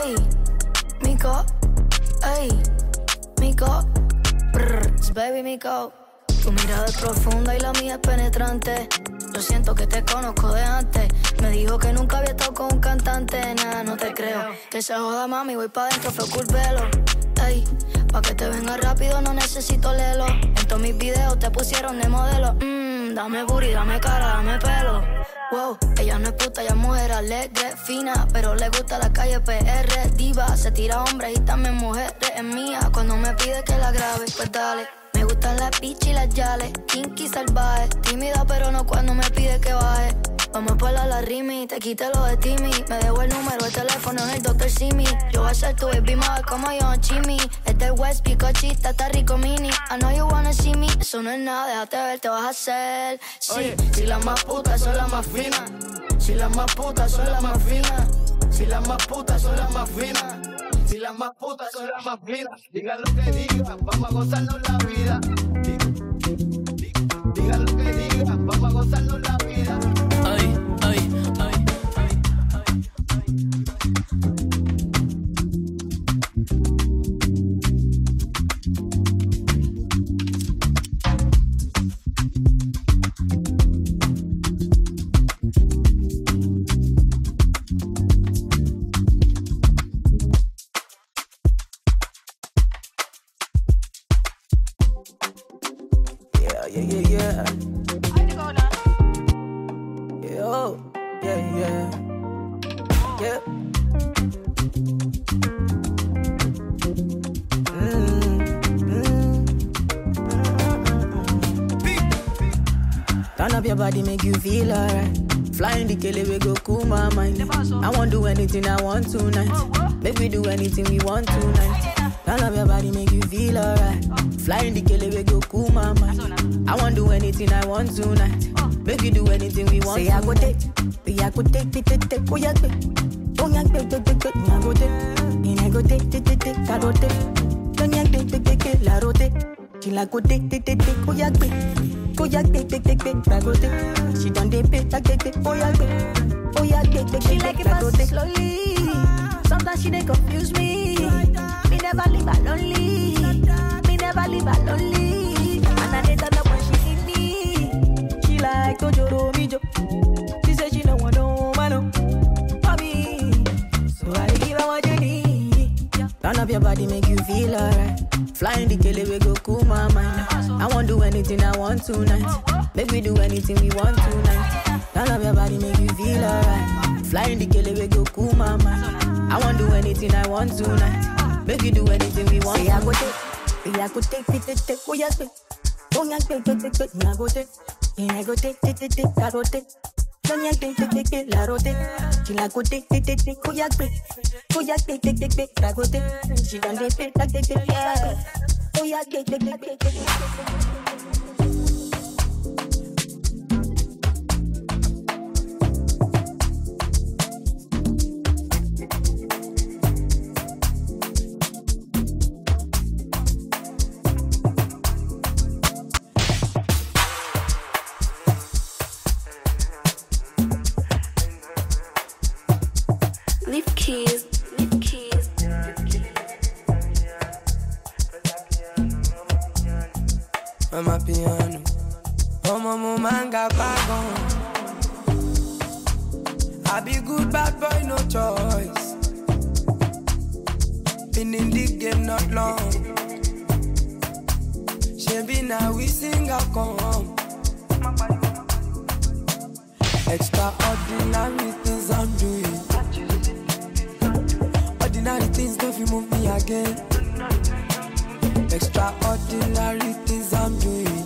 Ey, Mico, ey, Mico, baby Mico. Tu mirada es profunda y la mía es penetrante. Yo siento que te conozco de antes. Me dijo que nunca había estado con un cantante. Nada, no te creo. Que se joda, mami, voy pa' dentro, fue culpelo. Ey, pa' que te venga rápido no necesito lelo. En todos mis videos te pusieron de modelo. Dame booty, dame cara, dame pelo. Wow, ella no es puta, ella es mujer alegre, fina, pero le gusta la calle PR, diva. Se tira hombres y también mujeres, es mía. Cuando me pide que la grabe, pues dale. Me gustan las pichas y las yales, kinky salvaje. Tímida pero no cuando me pide que baje. Vamos por la rimi, te quite lo de Timmy. Me debo el número, el teléfono en el Dr. Simi. Yo voy a ser tu baby mother como yo en Chimmy. Es del West, picochita, está rico mini. I know you wanna see me, eso no es nada, déjate ver, te vas a hacer. Sí, oye, si las más putas son las más finas. Si las más putas son las más finas. Si las más putas son las más finas. Si las más putas son las más finas. Digan lo que digan, vamos a gozarnos la vida. Digan lo que digan, vamos a gozarnos la vida. Ay, ay, ay, ay, yeah. Yo, yeah. Turn up your body, make you feel alright. Flying the kele, we go cool my mind. I won't do anything I want tonight. Make we do anything we want tonight. Turn up your body, make you feel alright. Flying the kele, we go cool my mind. I won't do anything I want tonight. Make we do anything we want. Say I go take, oh yeah, oh yeah, I go take, and I go take, I go take, don't ya take, la rote, she like go take, oh yeah, I go take, she done take, oh yeah, she like it fast slowly. Sometimes she dey confuse me. Me never leave her lonely. And I need her when she need me. She like Tojoro Mijo. She said she don't want no man for me. So I give her what you need. Turn up your body, make you feel alright. Flying the kele, we go cool my mind. I won't do anything I want tonight. Make we do anything we want tonight. Turn up your body, make you feel alright. Flying the kele, we go cool my mind. I won't do anything I want tonight. Make we do anything we want. Say I go take. I go take, oh yeah, oh yeah, I go take, and I go take, I go take, don't ya take, la rote, she la go take, oh yeah, I go take, she done take, yeah, oh yeah, Leave keys. I'm a piano. Oh, manga bagon. I be good bad boy, no choice. Been in the game not long. She be now we sing a come. Extraordinary things I'm doing. Ordinary things don't you move me again. Extraordinary things I'm doing.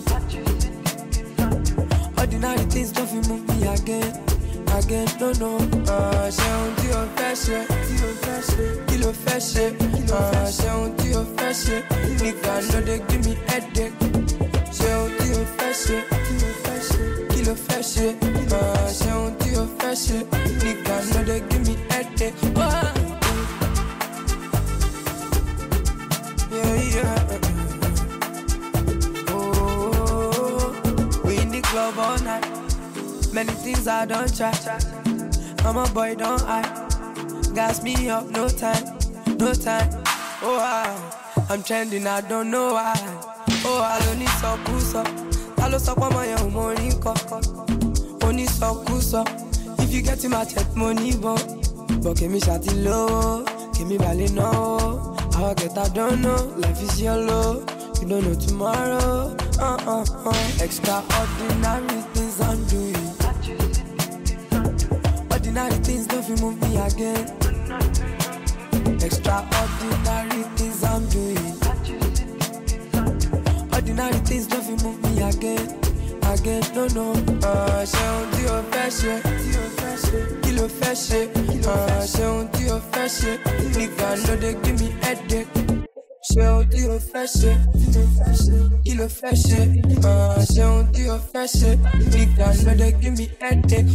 Ordinary things don't you move me again. No. Ṣé ohun tí o fẹ́ ṣe, kí ló fẹ́ ṣe. Ṣé ohun tí o fẹ́ ṣe, nigga no dey give me headache. Ṣé ohun tí o fẹ́ ṣe, kí ló fẹ́ ṣe. Ṣé ohun tí o fẹ́ ṣe, nigga no dey give me headache. Yeah. Oh, we in the club all night. Many things I don't try. I'm a boy, don't I? Gas me up, no time. no time. Oh, I'm trending, I don't know why. Oh, I don't need so cool, so. I lost up on my own morning cock. Only so cool, so. If you get in my check money, but give me shawty low, give me valley no. How I get, I don't know. Life is yellow, you don't know tomorrow. Extraordinary things I'm doing. Ordinary things don't move me again. Extraordinary things I'm doing. Ordinary things don't move me again. No. Ṣé ohun tí o fẹ́ ṣe? Kí ló fẹ́ ṣe? Ṣé ohun tí o fẹ́ ṣe? Nigga no dey give me headache. Ṣé ohun tí o fẹ́ ṣe? Kí ló fẹ́ ṣe? Ṣé ohun tí o fẹ́ ṣe? Nigga no dey give me headache.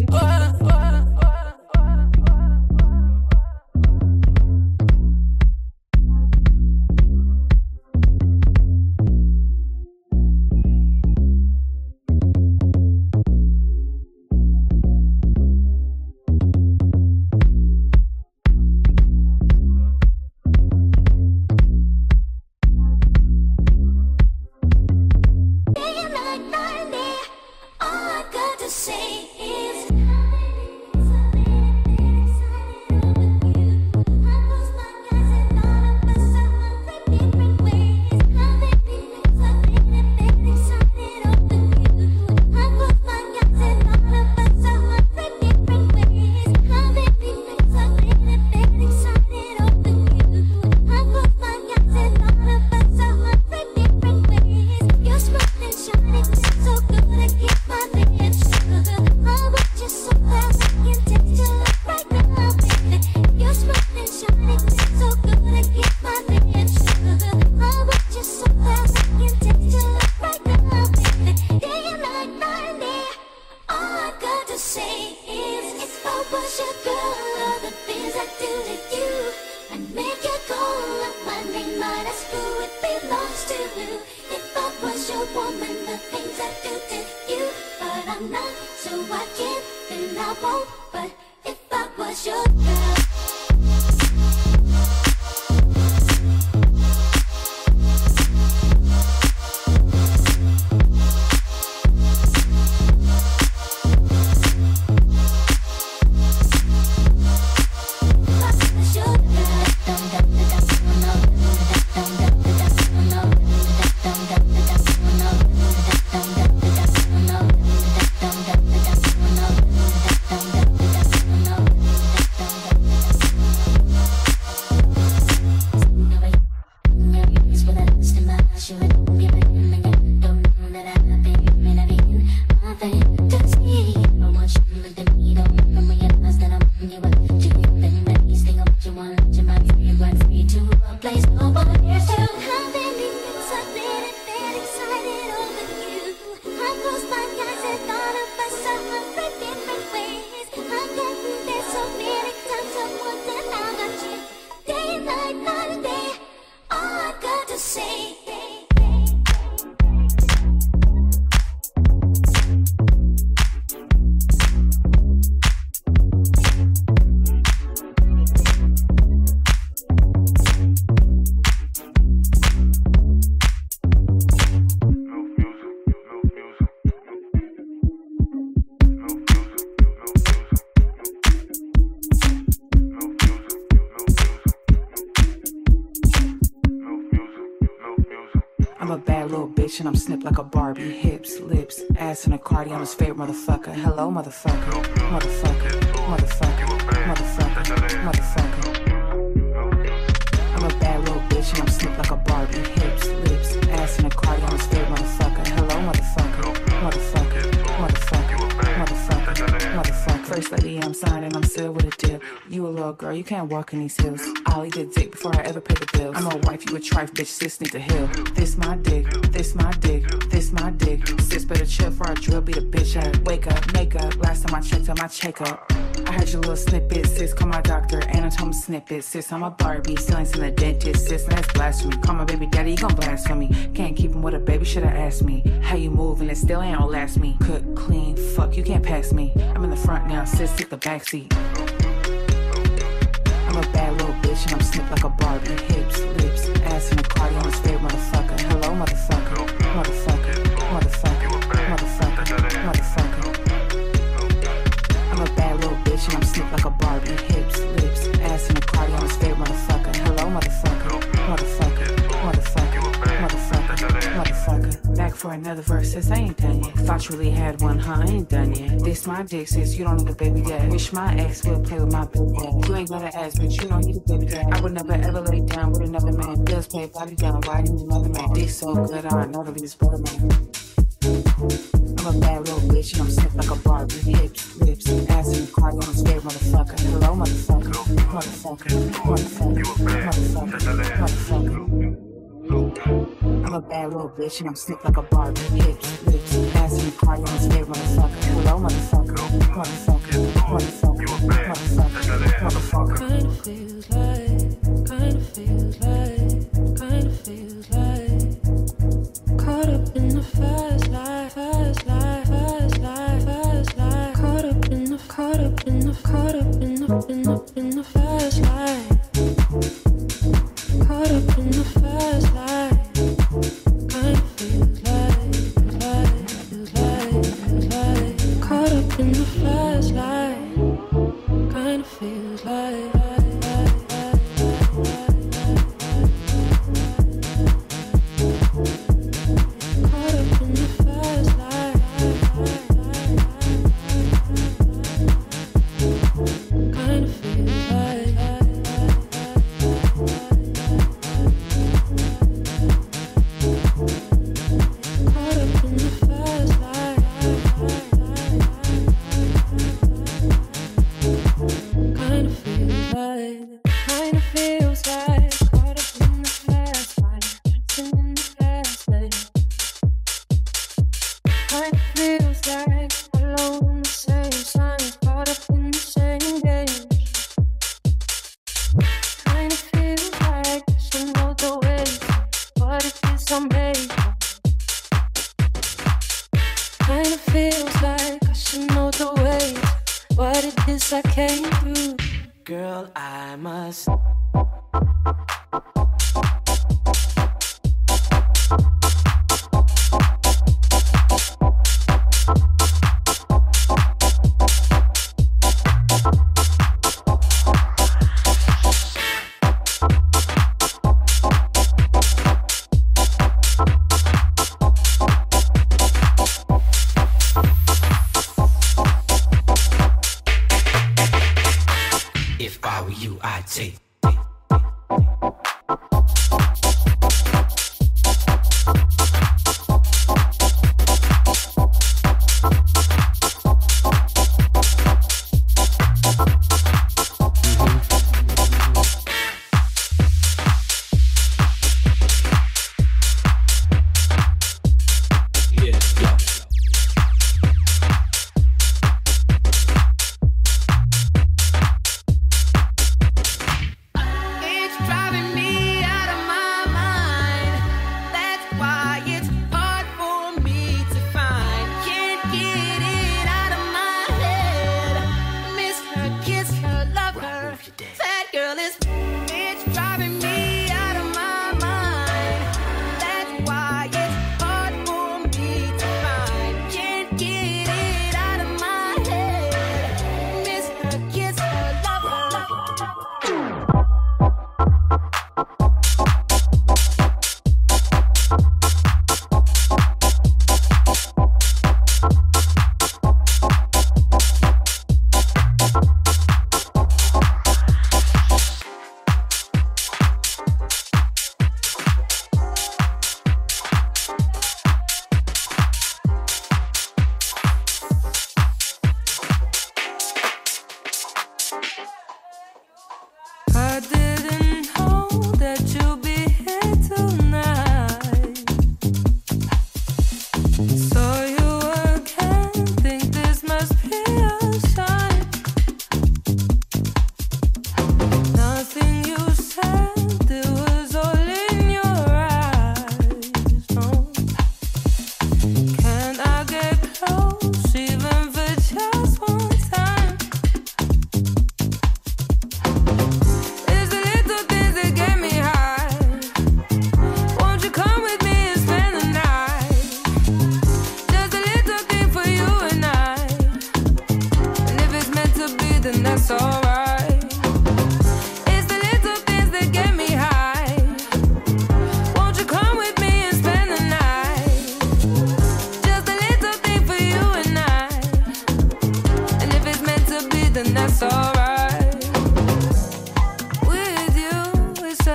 And I'm snipped like a Barbie. Hips, lips, ass in a Cardi. I'm his favorite motherfucker. Hello, motherfucker. Motherfucker. Motherfucker. Motherfucker. Motherfucker. I'm a bad little bitch and I'm snipped like a Barbie. Hips, lips, ass in a Cardi. I'm his favorite motherfucker. Hello, motherfucker. Motherfucker. Motherfucker. Motherfucker. Motherfucker. First lady, I'm signed and I'm sealed with a deal. You a little girl, you can't walk in these hills. I'll eat the dick before I ever pay the bills. I'm a wife, you a trife, bitch, sis need to heal. This my dick, this my dick, this my dick. Sis better chill for I drill, beat a bitch up. Wake up, make up, last time I checked on my checkup. I heard your little snippet, sis, call my doctor, anatomy snippet. Sis, I'm a Barbie, still ain't seen a dentist, sis, that's blasphemy. Call my baby daddy, you gon' blasphemy. Can't keep him with a baby, shoulda asked me. How you move and it still ain't gonna last me. Cook, clean, fuck, you can't pass me. I'm in the front now, sis, take the backseat. I'm a bad little bitch and I'm snipped like a Barbie. write another verse, says I ain't done yet. Thought you really had one, huh? I ain't done yet. This my dick, says you don't need a baby dad. Wish my ex will play with my baby dad. You ain't gonna ask, but you know he the baby dad. I would never ever lay down with another man. Bills paid, body down, why you another man? Dick so good, I know that he's better man. I'm a bad little bitch and I'm sick like a Barbie. Hips, lips, ass in the car, you don't scared motherfucker. Hello, motherfucker. Motherfucker. Motherfucker. Motherfucker. I'm a bad little bitch and I'm sick like a Barbie. Hips, lips, ass in the car, you don't scared motherfucker. Hello, motherfucker. Motherfucker. Motherfucker. Motherfucker. Kinda feels like, kinda feels like, kinda feels like caught up in the fast life, fast life, fast life, fast life. Caught up in the fast life. Caught up in the fast life. Kinda feels like, caught up in the fast life. Kinda feels like.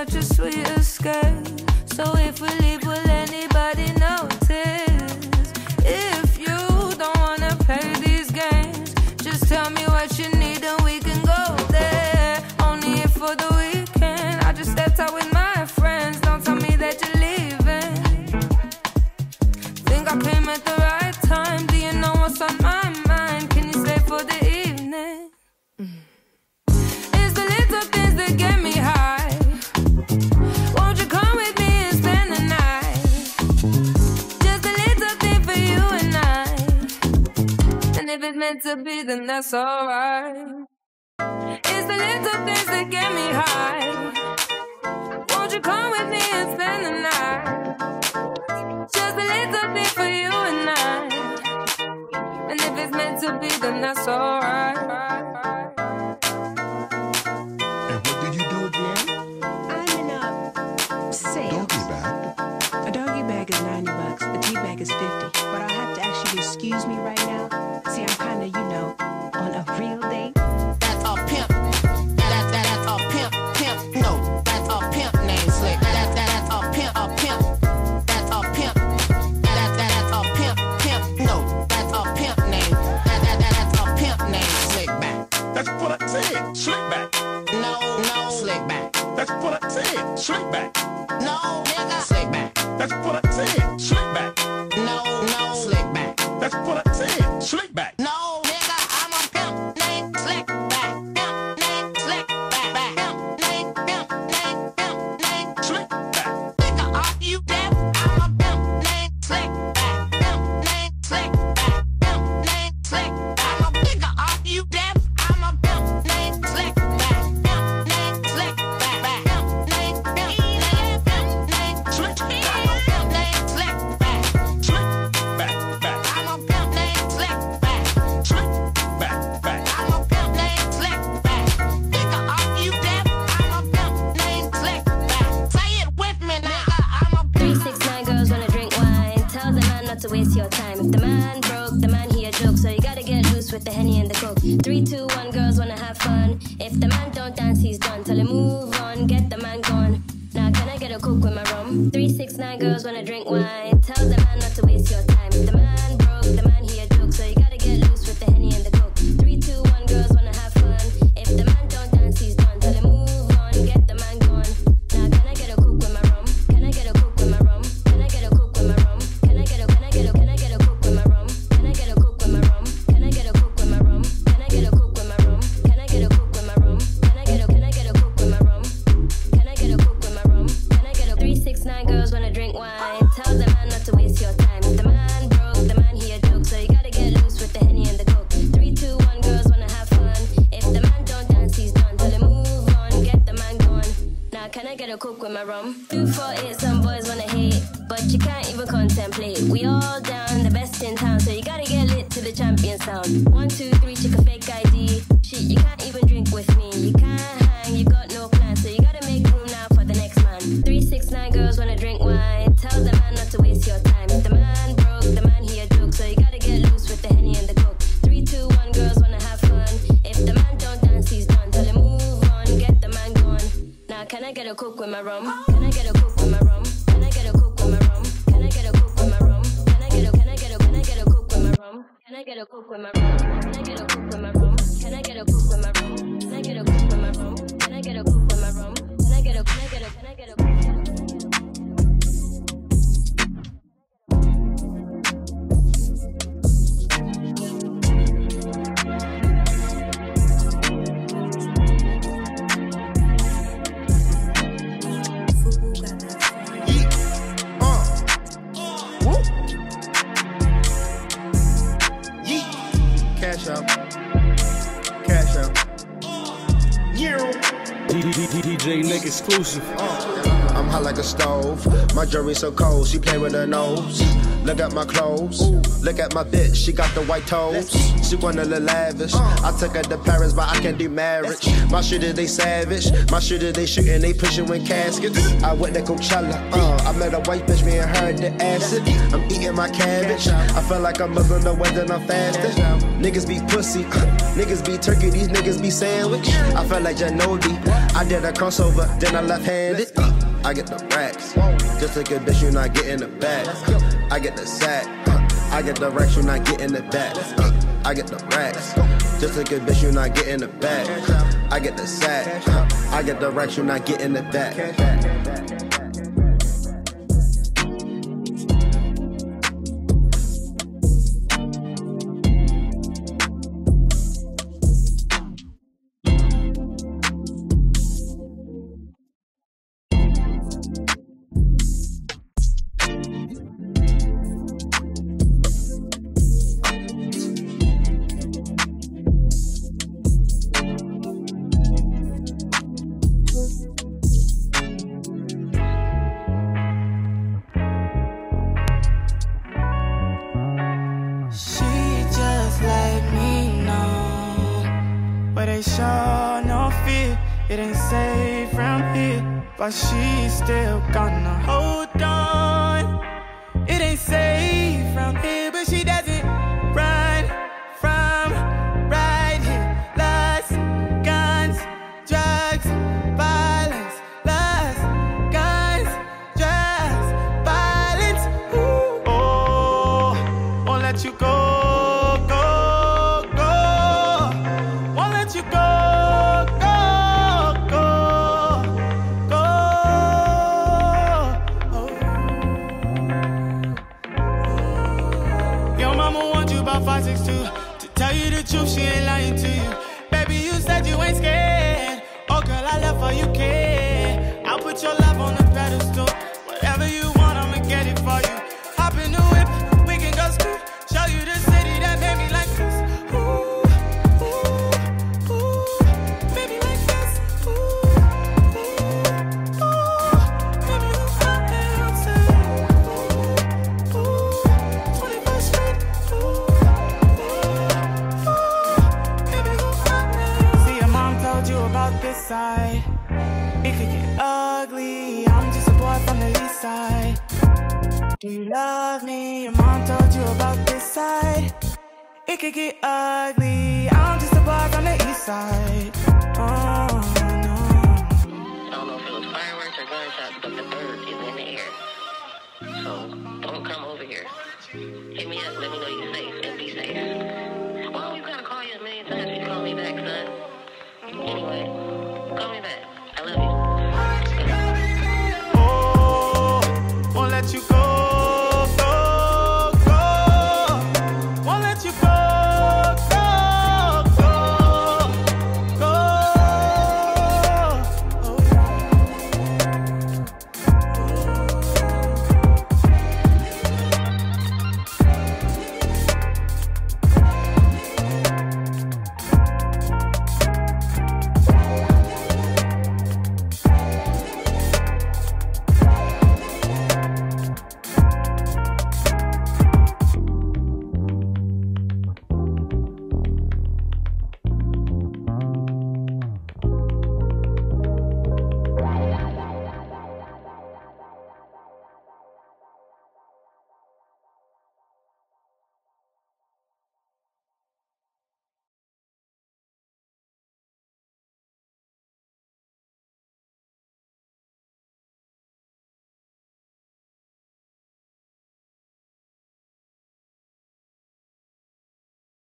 such a sweet escape. So if we leave, will anybody notice? If you don't wanna play these games, just tell me what you need and we can go there. Only if for the weekend. I just stepped out with my friends. Don't tell me that you're leaving. Think I came at the right time. Do you know what's on my mind? Can you stay for the evening? It's the little things that get me high. Won't you come with me and spend the night? Just a little thing for you and I. And if it's meant to be, then that's alright. It's the little things that get me high. Won't you come with me and spend the night? Just a little thing for you and I. And if it's meant to be, then that's alright. And what do you do again? I'm in a sale. Doggy bag. A doggy bag is $90. A tea bag is $50. But I'll have to ask you to excuse me right now. See, I'm kinda, you know, on a real date. That's a pimp. That's a pimp. No, that's a pimp name Slick. That's a pimp. That's a pimp. That's a pimp. No, that's a pimp name. That's a pimp name Slick back. That's what I said. Slick back. No, Slick back. That's what I said. Slick back. No, nigga. Slick back. That's what I said. Slick back. No, Slick back. That's what I said. Slick back. No, nigga, I'm a pimp named Slick back. Pimp named Slick back. Pimp named Slick back. Nigga, are you deaf? I'm a pimp named Slick back. Pimp named Slick back. Pimp named Slick back. I'm a nigga, are you deaf? I'm a pimp named Slick back. Pimp named Slick back. Pimp named Slick back. I'm a pimp named Slick back. Slick back. Back. I'm a pimp named Slick back. Slick back. Back. I'm a pimp named Slick back. Nigga, are you deaf? I'm a pimp named Slick back. Say it with me, nigga. I'm a 369 girls wanna drink wine. Tell the man not to waste your time. If the man broke, the man he a joke. So you gotta get loose with the Henny and the Coke. 3, 2, 1, girls wanna have fun. If the man don't dance, he's done. Tell him move on, get the man gone. Now can I get a Coke with my rum? 369 girls wanna drink wine. Tell the man not to waste your time. If the man broke, the man he a joke. So you gotta get loose with the Henny and the Coke. 3, 2, 1, girls wanna have fun. If the man don't dance, he's done. Tell him move on, get the man gone. Now can I get a Coke with my rum? Can I get a Coke with my rum? Can I get a Coke with my rum? Can I get a Coke with my rum? Can I get a Coke with my rum? Can I get a Coke with my rum? Can I get a Coke with my rum? Can I get a Coke with my rum? Can I get a Coke with my rum? Can I get a Coke with my rum? Can I get a 369 girls wanna drink wine. Tell the man not to waste your time. If the man broke, the man he a joke. So you gotta get loose with the Henny and the Coke. 3, 2, 1, girls wanna have fun. If the man don't dance, he's done. Tell him move on, get the man gone. Now can I get a Coke with my rum? 2, 4, 8, some boys wanna hate, but you can't even contemplate. We all down, the best in town, so you gotta get lit to the champion sound. 1, 2, 3, check a fake ID. Shit, you can't even drink with me. You can't hang, you got no plan, so you gotta make room now for the next man. 369 girls wanna drink wine. Tell the man not to waste your time. If the man broke, the man he a joke, so you gotta get loose with the Henny and the Coke. 3, 2, 1, girls wanna have fun. If the man don't dance, he's done. Tell him move on, get the man gone. Now can I get a Coke with my rum? Can I get a Coke with my rum? Can I get a Coke with my rum? Can I get a Coke with my rum? Can I get a Coke with my rum? Can I get a Coke with my rum? Can I get a Coke with my rum? Can I get a Coke with my rum? Can I get a Coke with my rum? Can I get a Coke with my rum? Can I get a Cash out. Cash out. DJ Nick exclusive. I'm hot like a stove. My jewelry so cold, she play with her nose. Look at my clothes. Look at my bitch, she got the white toes. She wanna look lavish. I took her to Paris, but I can't do marriage. My shit is they savage. My shit is they shooting, they pushing with caskets. I went to Coachella. I met a white bitch, me and her at the acid. I'm eating my cabbage. I feel like I'm Muslim, the way that I'm fasting. Niggas be pussy. Niggas be turkey, these niggas be sandwich. I felt like Ginobili. I did a cross bounce over, then I left-handed. I get the racks. Just a good bitch, you not getting the bag. I get the sack. I get the racks, you not getting the back. I get the racks. Just a good bitch, you not getting the bag. I get the sack. I get the racks, you not getting the back. But she's still gonna hold on. It ain't safe from here, but she doesn't run from right here. Lust, guns, drugs, violence. Lust, guns, drugs, violence. Ooh. Oh, won't let you go, go, go. Won't let you go. About 5'6" to tell you the truth, she ain't lying to you. Baby, you said you ain't scared. Oh girl, I love how you care. I'll put your love on the pedestal. Whatever you want, I'ma get it for you. Hop in the whip, we can go school. Show you the city that made me like this. Ooh, ooh, ooh, made me like this. Ooh, ooh, ooh, made me look hot and outside. Ooh, ooh, 21st Street. Ooh. You about this side, it could get ugly. I'm just a boy from the east side. Do you love me? Your mom told you about this side. It could get ugly. I'm just a boy from the east side. Oh no. I don't know if it was fireworks or gunshots, but the bird is in the air. So don't come over here. Hit me up, let me know you're safe.